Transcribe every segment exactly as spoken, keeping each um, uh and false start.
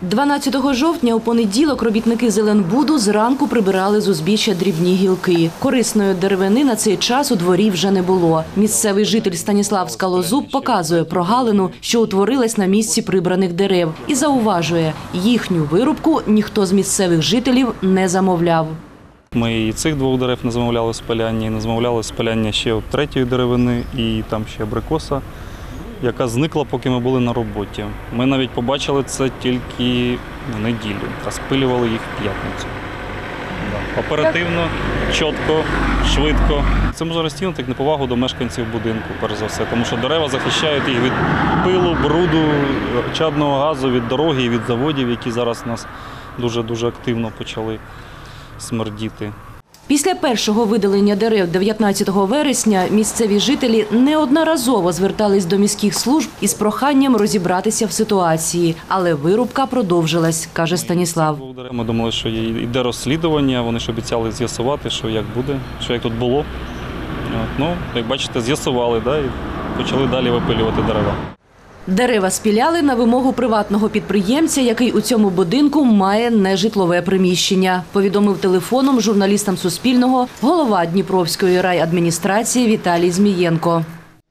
дванадцятого жовтня у понеділок робітники Зеленбуду зранку прибирали з узбіччя дрібні гілки. Корисної деревини на цей час у дворі вже не було. Місцевий житель Станіслав Скалозуб показує прогалину, що утворилась на місці прибраних дерев, і зауважує, їхню вирубку ніхто з місцевих жителів не замовляв. Ми і цих двох дерев не замовляли спаляння, і не замовляли спаляння ще от третьої деревини, і там ще абрикоса, яка зникла, поки ми були на роботі. Ми навіть побачили це тільки в неділю, а спилювали їх в п'ятницю. Оперативно, чітко, швидко. Це може розцінити як неповагу до мешканців будинку, перш за все, тому що дерева захищають їх від пилу, бруду, чадного газу, від дороги і від заводів, які зараз нас дуже-дуже активно почали смердіти. Після першого видалення дерев дев'ятнадцятого вересня місцеві жителі неодноразово звертались до міських служб із проханням розібратися в ситуації. Але вирубка продовжилась, каже Станіслав. Ми думали, що йде розслідування, вони ж обіцяли з'ясувати, що як буде, що як тут було. Ну, як бачите, з'ясували, да, і почали далі випилювати дерева. Дерева спіляли на вимогу приватного підприємця, який у цьому будинку має нежитлове приміщення, повідомив телефоном журналістам Суспільного голова Дніпровської райадміністрації Віталій Змієнко.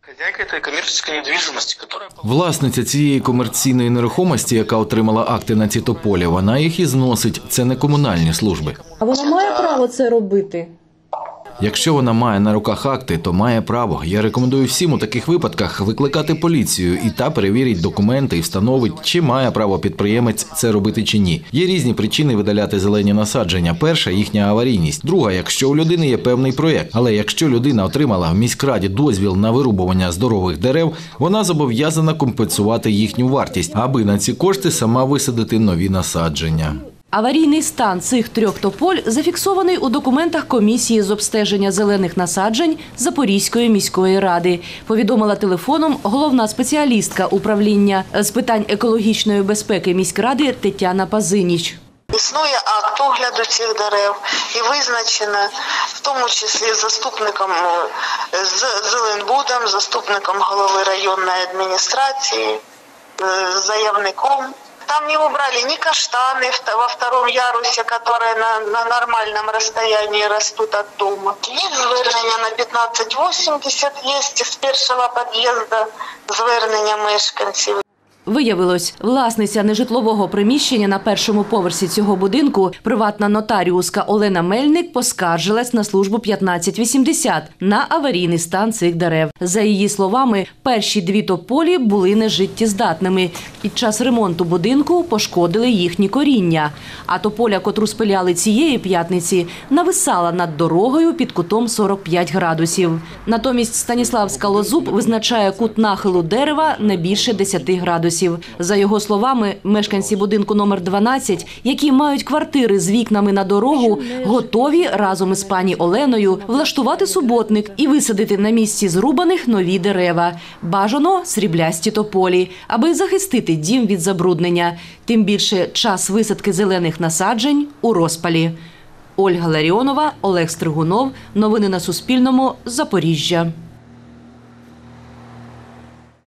Власниця цієї комерційної нерухомості, яка отримала акти на ці тополі, вона їх і зносить. Це не комунальні служби. А вона має право це робити? Якщо вона має на руках акти, то має право. Я рекомендую всім у таких випадках викликати поліцію, і та перевірить документи і встановить, чи має право підприємець це робити чи ні. Є різні причини видаляти зелені насадження. Перша – їхня аварійність. Друга – якщо у людини є певний проєкт. Але якщо людина отримала в міськраді дозвіл на вирубування здорових дерев, вона зобов'язана компенсувати їхню вартість, аби на ці кошти сама висадити нові насадження. Аварійний стан цих трьох тополь зафіксований у документах комісії з обстеження зелених насаджень Запорізької міської ради, повідомила телефоном головна спеціалістка управління з питань екологічної безпеки міськради Тетяна Пазиніч. Існує акт огляду цих дерев і визначено, в тому числі заступником з Зеленбудом, заступником голови районної адміністрації, заявником. Там не убрали ни каштаны во втором ярусе, которые на, на нормальном расстоянии растут от дома. Есть звернення на п'ятнадцять вісімдесят, есть з першого під'їзду звернення мешканців. Виявилось, власниця нежитлового приміщення на першому поверсі цього будинку, приватна нотаріуска Олена Мельник, поскаржилась на службу п'ятнадцять вісімдесят на аварійний стан цих дерев. За її словами, перші дві тополі були нежиттєздатними. Під час ремонту будинку пошкодили їхні коріння. А тополя, котру спиляли цієї п'ятниці, нависала над дорогою під кутом сорок п'ять градусів. Натомість Станіслав Скалозуб визначає кут нахилу дерева не більше десяти градусів. За його словами, мешканці будинку номер дванадцять, які мають квартири з вікнами на дорогу, готові разом із пані Оленою влаштувати суботник і висадити на місці зрубаних нові дерева. Бажано сріблясті тополі, аби захистити дім від забруднення. Тим більше час висадки зелених насаджень у розпалі. Ольга Ларіонова, Олег Стригунов. Новини на Суспільному. Запоріжжя.